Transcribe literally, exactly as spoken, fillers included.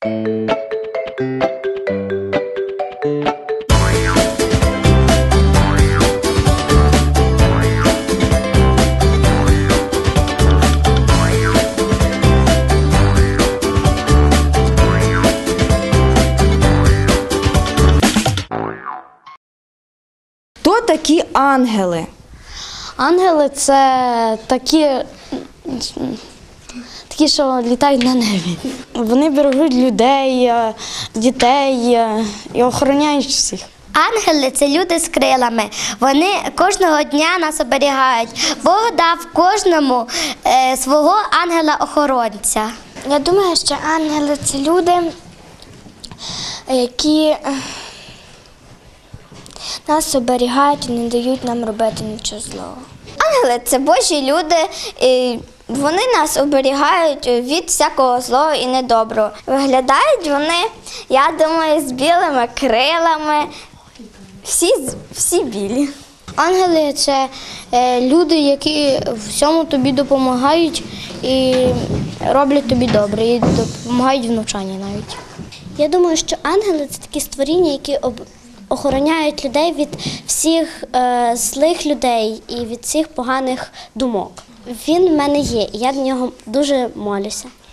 Хто такі ангели? Ангели – це такі, такі, що літають на небі. Вони бережуть людей, дітей і охороняють всіх. Ангели – це люди з крилами. Вони кожного дня нас оберігають. Бог дав кожному е, свого ангела-охоронця. Я думаю, що ангели – це люди, які нас оберігають і не дають нам робити нічого злого. Ангели – це Божі люди, і вони нас оберігають від всякого злого і недоброго. Виглядають вони, я думаю, з білими крилами, всі, всі білі. Ангели – це люди, які всьому тобі допомагають і роблять тобі добре, і допомагають в навчанні навіть. Я думаю, що ангели – це такі створіння, які охороняють людей від всіх е, злих людей і від всіх поганих думок. Він в мене є, і я до нього дуже молюся.